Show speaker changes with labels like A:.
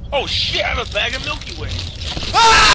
A: Oh shit, I have a bag of Milky Way.
B: Ah!